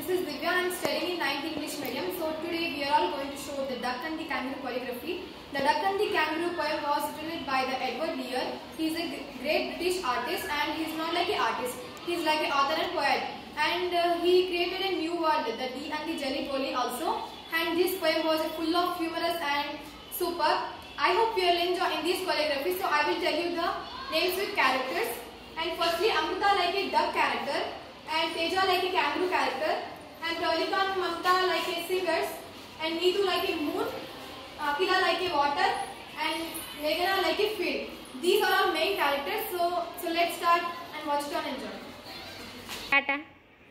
is Divya. I am studying in 9th English medium. So today we are all going to show the Duck and the Kangaroo choreography. The Duck and the Kangaroo poem was written by the Edward Lear. He is a great British artist, and he is not like an artist. He is like an author and poet. And he created a new word, the Dee and the Jelly Bolly also. And this poem was full of humorous and superb. I hope you will enjoy in this choreography. So I will tell you the names with characters. And firstly, Amrita like a duck character, and Teja like a kangaroo character, and Pravalika and Mamta like a singers, and Neetu like a moon, Akila like a water, and Meghana like a field. These are our main characters. So let's start and watch it and enjoy. Tata.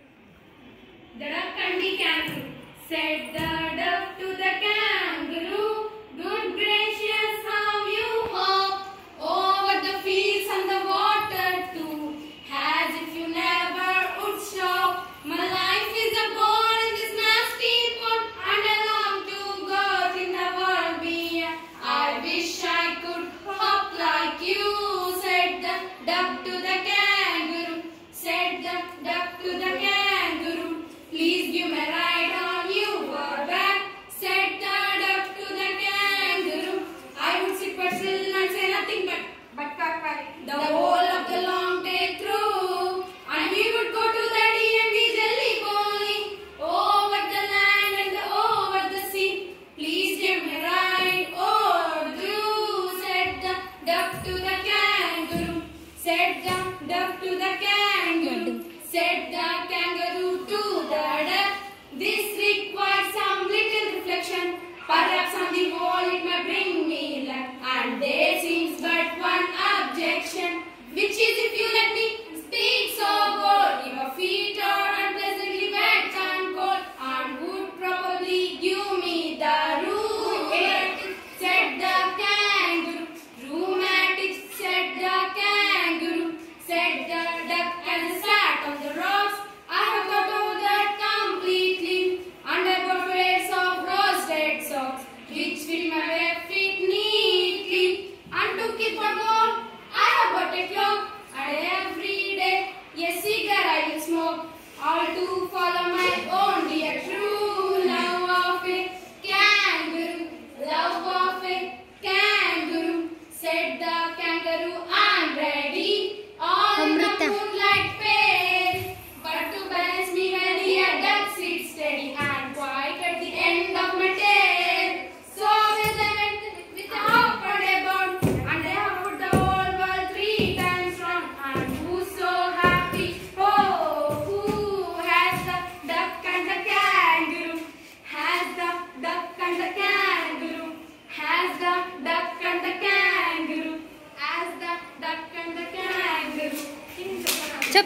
The duck and the kangaroo. Said the duck to the kangaroo, good gracious, how you hop over the fields and the water too, as if you never would stop. My life is a ball in this nasty pot, and I long to go out in the world beyond. I wish I could hop like you, said the duck to the kangaroo. Said the duck to the kangaroo, please give me a ride on your back. Said the duck to the kangaroo, I would sit but still and say nothing but quack the whole of the long day through, and we would go to the Dee and the Jelly Bolly, over the land and over the sea. Please give me a ride, oh do, said the duck to the kangaroo. Said the duck to the kangaroo. Said the kangaroo to the duck, this requires some little reflection. Perhaps on the whole it may bring me luck, and there seems but one objection, which is if you let me speak so bold. Your feet are unpleasantly wet and cold, and would probably give me the rheumatic, said the kangaroo. Rheumatic, said the kangaroo. Said the duck as it sat on the rocks, I have got over that completely, and I bought pairs of roasted socks, which fit my bare feet neatly, and to keep my goal, I have bought a cloak, and every day a cigar I will smoke, all to follow my own dear true love of a kangaroo, love of a kangaroo. Said the kangaroo, I'm ready, all in the moonlight pale, but to balance me my dear duck sits steady and quite at the end of my tail. So with I went with a hop and a bound, and I have put the whole world 3 times round. And who's so happy? Oh, who has the duck and the kangaroo? Has the duck and the kangaroo? Has the duck and the kangaroo? Has the duck and the kangaroo? Chup.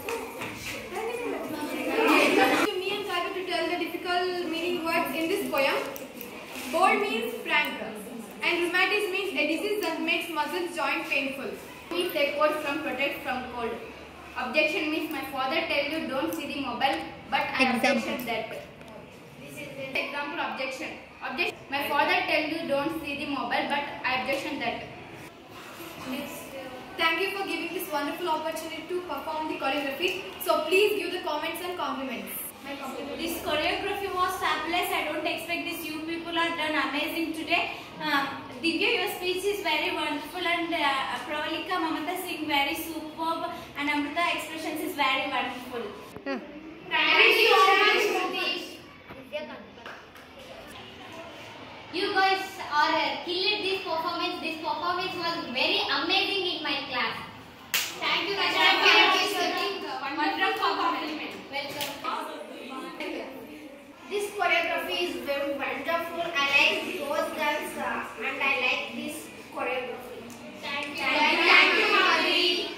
Me and Sagar to tell the difficult meaning words in this poem. Bold means frank, and rheumatism means a disease that makes muscles joint painful. Means a coat from protect from cold. Objection means my father tell you don't see the mobile, but I objection that. This is the example objection. Objection. My father tell you don't see the mobile, but I objection that. Thank you for giving this wonderful opportunity to perform the choreography. So please give the comments and compliments. My compliments. This choreography was fabulous. I don't expect this. You people are done amazing today. Divya, your speech is very wonderful, and Pravalika, Mamata sing very superb, and Amrita expressions is very wonderful. Thank you so much, Satish. You guys are killed this performance. This performance was very amazing in my class. Thank you, Rachna. Wonderful compliment. Welcome. This choreography is very wonderful. I like those dance and I like this choreography. Thank you. Thank you, Madhuri.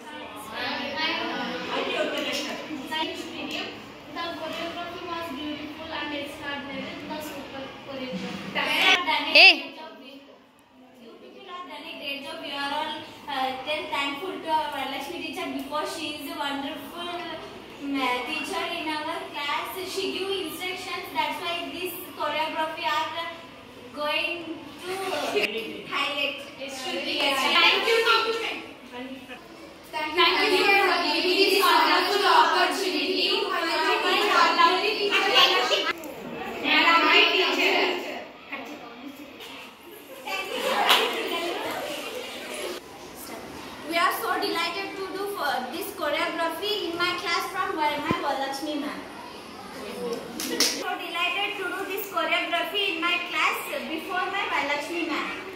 Science medium. The choreography was beautiful, and it's not the super choreography. Hey. You people have done a great job. We are all thankful to our Lakshmi teacher because she is a wonderful teacher in our class. She gives instructions. That's why this choreography are going to highlight. Thank you, compliment. Thank you for giving this wonderful opportunity. my class from my Varalakshmi ma'am. So delighted to do this choreography in my class before my Varalakshmi ma'am.